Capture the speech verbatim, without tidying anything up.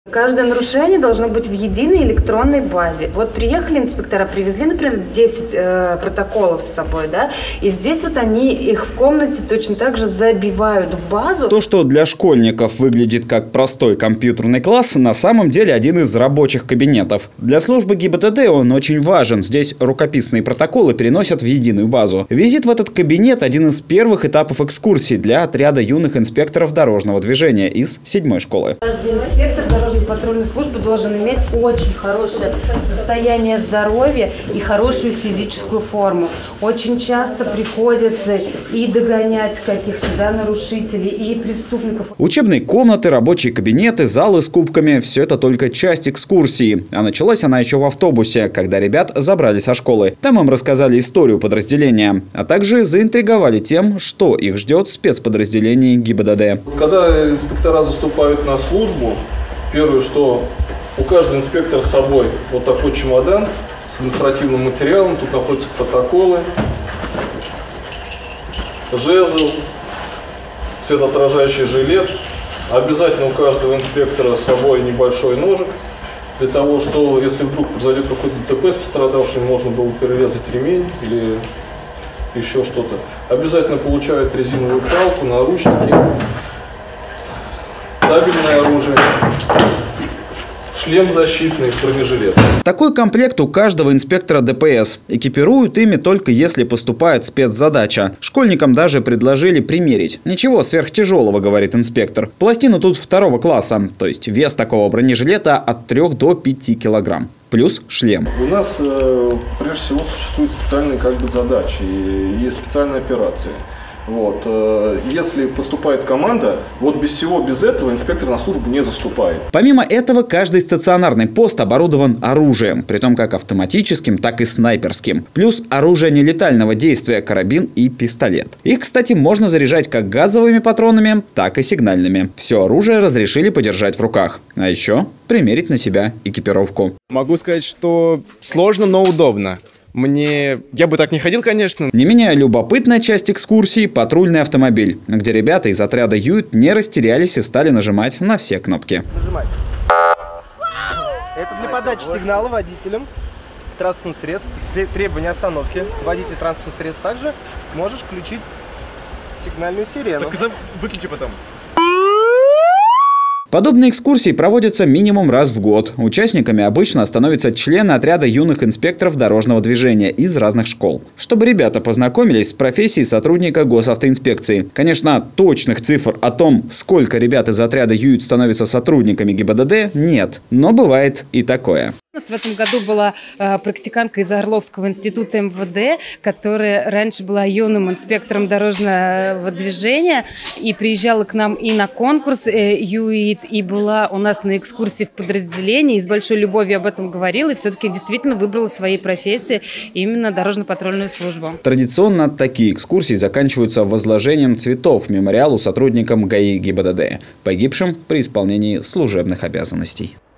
Каждое нарушение должно быть в единой электронной базе. Вот приехали инспектора, привезли, например, десять э, протоколов с собой, да, и здесь вот они их в комнате точно так же забивают в базу. То, что для школьников выглядит как простой компьютерный класс, на самом деле один из рабочих кабинетов. Для службы ГИБДД он очень важен. Здесь рукописные протоколы переносят в единую базу. Визит в этот кабинет – один из первых этапов экскурсии для отряда юных инспекторов дорожного движения из седьмой школы. Каждый инспектор дорожной патрульной службы должен иметь очень хорошее состояние здоровья и хорошую физическую форму. Очень часто приходится и догонять каких-то, да, нарушителей, и преступников. Учебные комнаты, рабочие кабинеты, залы с кубками – все это только часть экскурсии. А началась она еще в автобусе, когда ребят забрали со школы. Там им рассказали историю подразделения, а также заинтриговали тем, что их ждет в спецподразделении ГИБДД. Когда инспектора заступают на службу, первое, что у каждого инспектора с собой вот такой чемодан с административным материалом. Тут находятся протоколы, жезл, светоотражающий жилет. Обязательно у каждого инспектора с собой небольшой ножик, для того, что если вдруг произойдет какой-то ДТП с пострадавшим, можно было перерезать ремень или еще что-то. Обязательно получают резиновую палку, наручники, табельное оружие, шлем защитный, бронежилет. Такой комплект у каждого инспектора ДПС. Экипируют ими только если поступает спецзадача. Школьникам даже предложили примерить. Ничего сверхтяжелого, говорит инспектор. Пластина тут второго класса, то есть вес такого бронежилета от трёх до пяти килограмм. Плюс шлем. У нас э, прежде всего существуют специальные как бы задачи и, и специальные операции. Вот. Если поступает команда, вот без всего, без этого инспектор на службу не заступает. Помимо этого, каждый стационарный пост оборудован оружием, притом как автоматическим, так и снайперским. Плюс оружие нелетального действия, карабин и пистолет. Их, кстати, можно заряжать как газовыми патронами, так и сигнальными. Все оружие разрешили подержать в руках. А еще примерить на себя экипировку. Могу сказать, что сложно, но удобно. Мне... Я бы так не ходил, конечно. Не менее любопытная часть экскурсии – патрульный автомобиль, где ребята из отряда Юит не растерялись и стали нажимать на все кнопки. Нажимай. Это для подачи сигнала водителям транспортных средств, требования остановки. Водитель транспортных средств также можешь включить сигнальную сирену. Так выключи потом. Подобные экскурсии проводятся минимум раз в год. Участниками обычно становятся члены отряда юных инспекторов дорожного движения из разных школ. Чтобы ребята познакомились с профессией сотрудника госавтоинспекции. Конечно, точных цифр о том, сколько ребят из отряда ЮИТ становятся сотрудниками ГИБДД, нет. Но бывает и такое. У нас в этом году была э, практикантка из Орловского института эм вэ дэ, которая раньше была юным инспектором дорожного движения и приезжала к нам и на конкурс э, ЮИТ, и была у нас на экскурсии в подразделении, и с большой любовью об этом говорила, и все-таки действительно выбрала своей профессией именно дорожно-патрульную службу. Традиционно такие экскурсии заканчиваются возложением цветов мемориалу сотрудникам ГАИ ГИБДД, погибшим при исполнении служебных обязанностей.